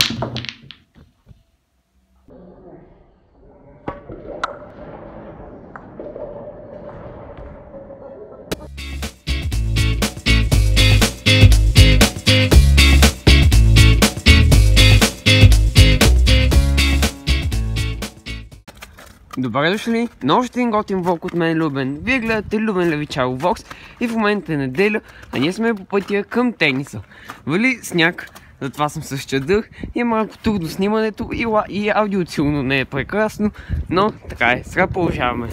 Добре дошли на още един готин влог от мен, Любен. Вие гледате Любен Левичаров Влогс и в момента е неделя, а ние сме по пътя към тениса. Вали сняг, затова съм с чадър и е малко трудно снимането и аудиото сигурно не е прекрасно, но така е, сега продължаваме.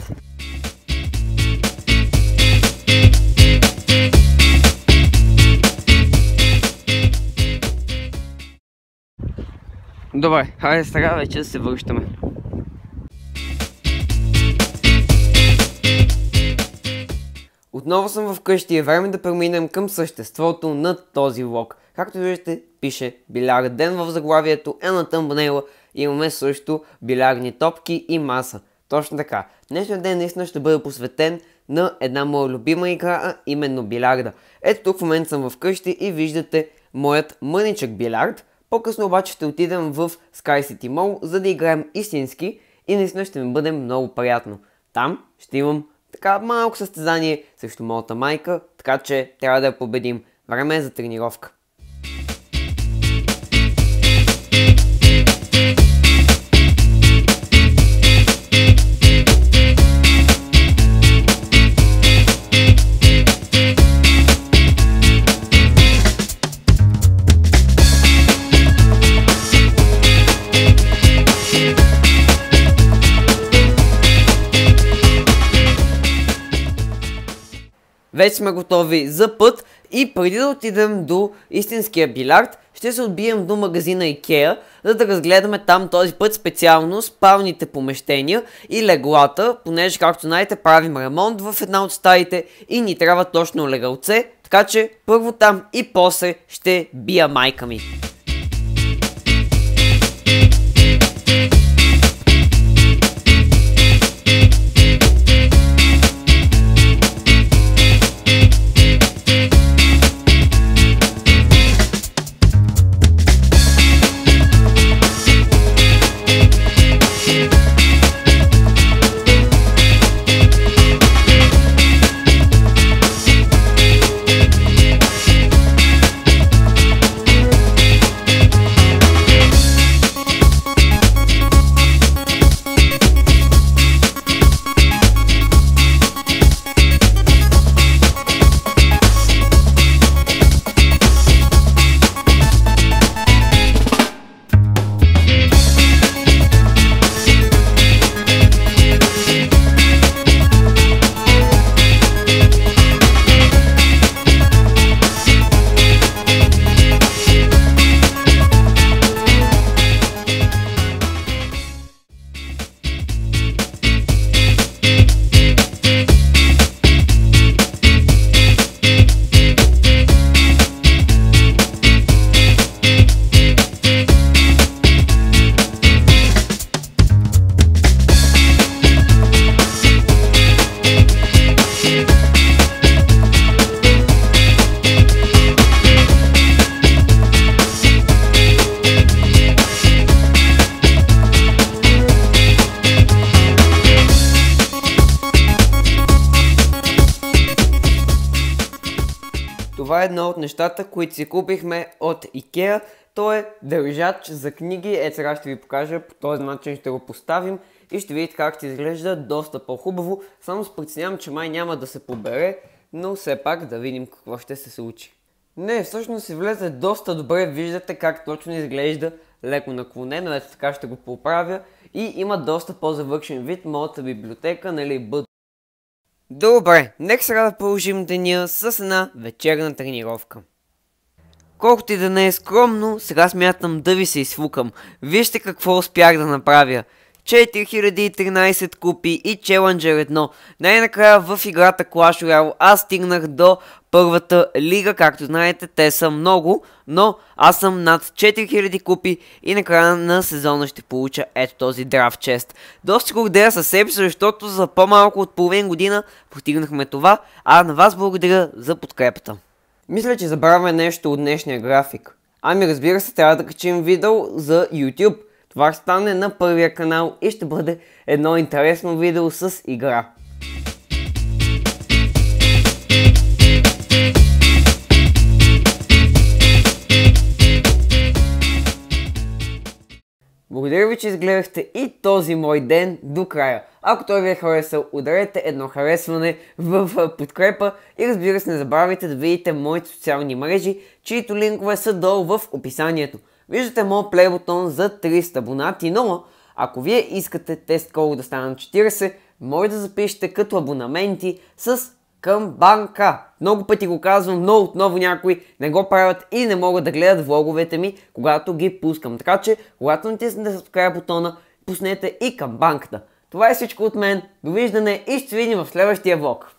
Добре, хайде сега вече да се връщаме. Отново съм вкъщи и е време да преминем към съществото на този влог. Както виждате, пише билярд ден в заглавието, е на тъмбнейла. Имаме също билярдни топки и маса. Точно така. Днешният ден наистина ще бъде посветен на една моя любима игра, а именно билярда. Ето тук в момента съм вкъщи и виждате моят мъничък билярд. По-късно обаче ще отидем в Sky City Mall, за да играем истински и наистина ще ми бъде много приятно. Там ще имам така малко състезание срещу моята майка, така че трябва да я победим. Време е за тренировка. Вече сме готови за път и преди да отидем до истинския билярд, ще се отбием до магазина IKEA, за да разгледаме там този път специално спалните помещения и леглата, понеже както знаете правим ремонт в една от стаите и ни трябва точно легалце, така че първо там и после ще бия майка ми. Това е едно от нещата, които си купихме от IKEA. То е държач за книги. Ето сега ще ви покажа, по този начин ще го поставим и ще видите как ще изглежда доста по-хубаво. Само се притеснявам, че май няма да се побере, но все пак да видим какво ще се случи. Не, всъщност се влезе доста добре, виждате как точно изглежда леко наклонено, ето така ще го поправя и има доста по-завършен вид моята библиотека, нали бъд. Добре, нека сега да продължим деня с една вечерна тренировка. Колкото и да не е скромно, сега смятам да ви се изфукам. Вижте какво успях да направя. 4013 купи и Challenger 1. Най-накрая в играта Clash Royale аз стигнах до първата лига, както знаете, те са много, но аз съм над 4000 купи и накрая на сезона ще получа ето този Draft Chest. Доста гордея със себе си, защото за по-малко от половин година постигнахме това, а на вас благодаря за подкрепата. Мисля, че забравяме нещо от днешния график. Ами разбира се, трябва да качим видео за YouTube. Това ще стане на първия канал и ще бъде едно интересно видео с игра. Благодаря ви, че изгледахте и този мой ден до края. Ако той ви е харесал, ударете едно харесване в подкрепа и разбира се не забравяйте да видите моите социални мрежи, чието линкове са долу в описанието. Виждате моят плей бутон за 300 абонати, но ако вие искате тест колко да станат 40, може да запишете като абонаменти с към банка. Много пъти го казвам, но отново някои не го правят и не могат да гледат влоговете ми, когато ги пускам. Така че, когато натиснете subscribe бутона, пуснете и към банката. Това е всичко от мен. Довиждане и ще се видим в следващия влог.